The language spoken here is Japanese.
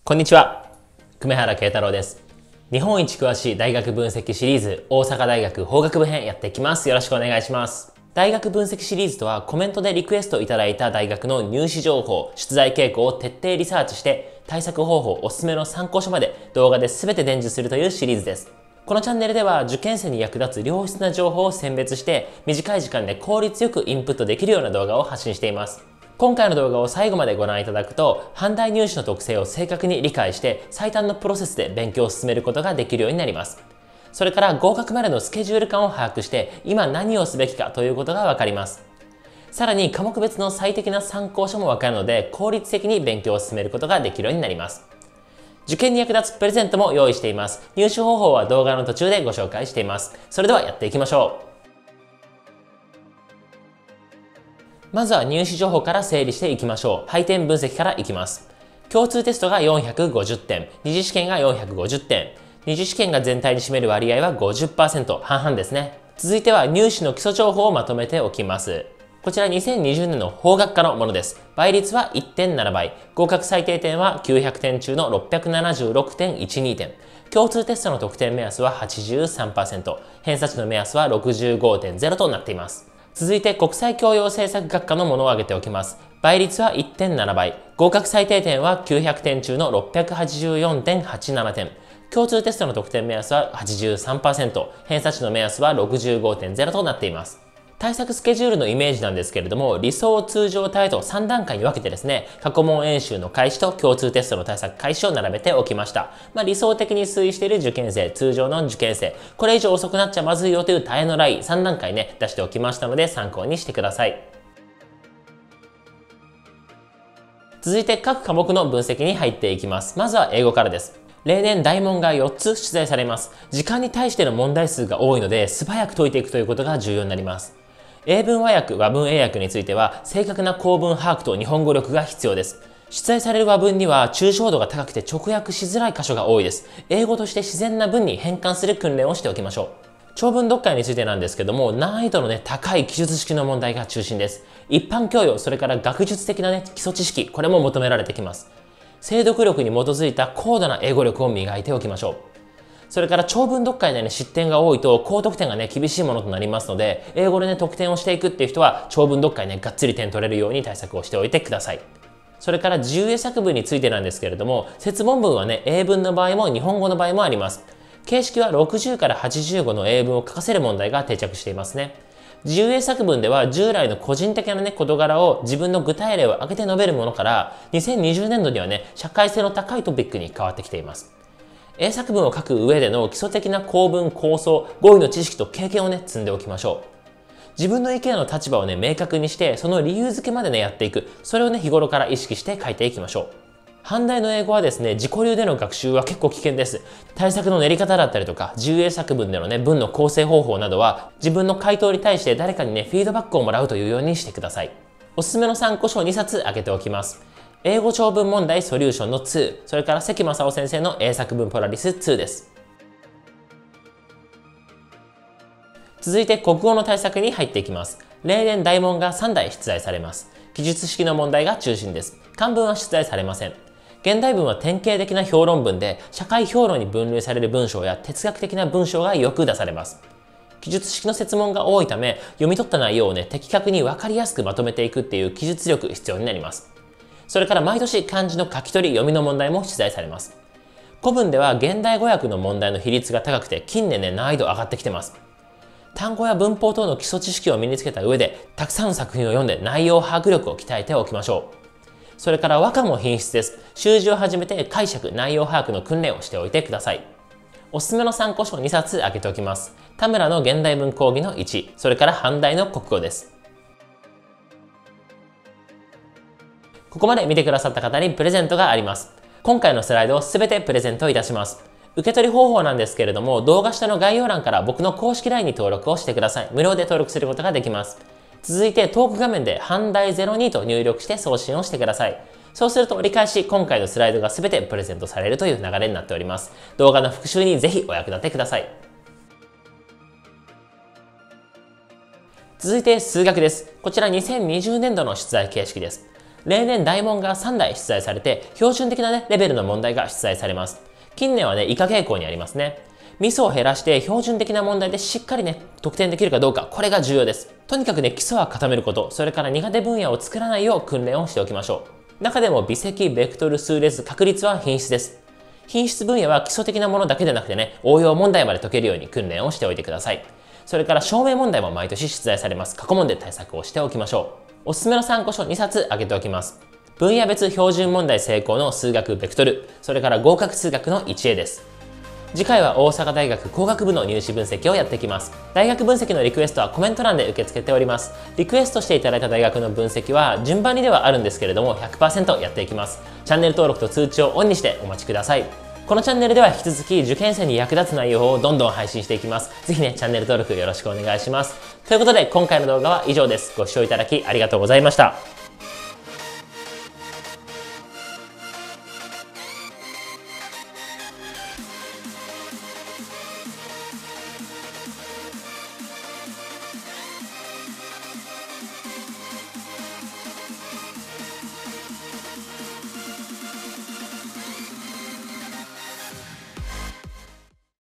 こんにちは。久米原慶太郎です。日本一詳しい大学分析シリーズ、大阪大学法学部編やっていきます。よろしくお願いします。大学分析シリーズとは、コメントでリクエストいただいた大学の入試情報、出題傾向を徹底リサーチして、対策方法、おすすめの参考書まで動画で全て伝授するというシリーズです。このチャンネルでは受験生に役立つ良質な情報を選別して、短い時間で効率よくインプットできるような動画を発信しています。今回の動画を最後までご覧いただくと、阪大入試の特性を正確に理解して、最短のプロセスで勉強を進めることができるようになります。それから合格までのスケジュール感を把握して、今何をすべきかということがわかります。さらに科目別の最適な参考書もわかるので、効率的に勉強を進めることができるようになります。受験に役立つプレゼントも用意しています。入手方法は動画の途中でご紹介しています。それではやっていきましょう。まずは入試情報から整理していきましょう。配点分析からいきます。共通テストが450点、二次試験が450点、二次試験が全体に占める割合は 50%、半々ですね。続いては入試の基礎情報をまとめておきます。こちら2020年の法学科のものです。倍率は 1.7 倍。合格最低点は900点中の 676.12 点。共通テストの得点目安は 83%。偏差値の目安は 65.0 となっています。続いて国際教養政策学科のものを挙げておきます。倍率は 1.7 倍。合格最低点は900点中の 684.87 点。共通テストの得点目安は 83%。偏差値の目安は 65.0 となっています。対策スケジュールのイメージなんですけれども、理想通常対と3段階に分けてですね、過去問演習の開始と共通テストの対策開始を並べておきました。理想的に推移している受験生、通常の受験生、これ以上遅くなっちゃまずいよという耐えのライン、3段階ね、出しておきましたので参考にしてください。続いて各科目の分析に入っていきます。まずは英語からです。例年大問が4つ出題されます。時間に対しての問題数が多いので、素早く解いていくということが重要になります。英文和訳、和文英訳については、正確な構文把握と日本語力が必要です。出題される和文には、抽象度が高くて直訳しづらい箇所が多いです。英語として自然な文に変換する訓練をしておきましょう。長文読解についてなんですけども、難易度の高い記述式の問題が中心です。一般教養、それから学術的な基礎知識、これも求められてきます。精読力に基づいた高度な英語力を磨いておきましょう。それから長文読解で失点が多いと高得点が厳しいものとなりますので、英語で得点をしていくっていう人は長文読解がっつり点取れるように対策をしておいてください。それから自由英作文についてなんですけれども、設問文は英文の場合も日本語の場合もあります。形式は60から85の英文を書かせる問題が定着していますね。自由英作文では従来の個人的な事柄を自分の具体例を挙げて述べるものから、2020年度には社会性の高いトピックに変わってきています。英作文を書く上での基礎的な構文、構想、語彙の知識と経験を積んでおきましょう。自分の意見の立場を明確にして、その理由付けまでやっていく。それを日頃から意識して書いていきましょう。阪大の英語は自己流での学習は結構危険です。対策の練り方だったりとか、自由英作文での文の構成方法などは、自分の回答に対して誰かにフィードバックをもらうというようにしてください。おすすめの参考書を2冊挙げておきます。英語長文問題ソリューションの2、それから関正夫先生の英作文ポラリス2です。続いて国語の対策に入っていきます。例年大問が3題出題されます。記述式の問題が中心です。漢文は出題されません。現代文は典型的な評論文で、社会評論に分類される文章や哲学的な文章がよく出されます。記述式の設問が多いため、読み取った内容を的確に分かりやすくまとめていくっていう記述力必要になります。それから毎年漢字の書き取り、読みの問題も出題されます。古文では現代語訳の問題の比率が高くて、近年難易度上がってきてます。単語や文法等の基礎知識を身につけた上で、たくさんの作品を読んで内容把握力を鍛えておきましょう。それから和歌も品質です。習字を始めて解釈、内容把握の訓練をしておいてください。おすすめの参考書を2冊挙げておきます。田村の現代文講義の1、それから阪大の国語です。ここまで見てくださった方にプレゼントがあります。今回のスライドをすべてプレゼントいたします。受け取り方法なんですけれども、動画下の概要欄から僕の公式 LINE に登録をしてください。無料で登録することができます。続いてトーク画面で阪大02と入力して送信をしてください。そうすると折り返し今回のスライドがすべてプレゼントされるという流れになっております。動画の復習にぜひお役立てください。続いて数学です。こちら2020年度の出題形式です。 例年大問が3題出題されて、標準的なレベルの問題が出題されます。近年は以下傾向にありますね。ミスを減らして標準的な問題でしっかり得点できるかどうか、これが重要です。とにかく基礎は固めること、それから苦手分野を作らないよう訓練をしておきましょう。中でも微積、ベクトル、数列、確率は品質です。品質分野は基礎的なものだけでなくて応用問題まで解けるように訓練をしておいてください。それから証明問題も毎年出題されます。過去問で対策をしておきましょう。おすすめの参考書2冊挙げておきます。分野別標準問題成功の数学ベクトル、それから合格数学の1Aです。次回は大阪大学工学部の入試分析をやっていきます。大学分析のリクエストはコメント欄で受け付けております。リクエストしていただいた大学の分析は順番にではあるんですけれども 100% やっていきます。チャンネル登録と通知をオンにしてお待ちください。このチャンネルでは引き続き受験生に役立つ内容をどんどん配信していきます。ぜひチャンネル登録よろしくお願いします。ということで今回の動画は以上です。ご視聴いただきありがとうございました。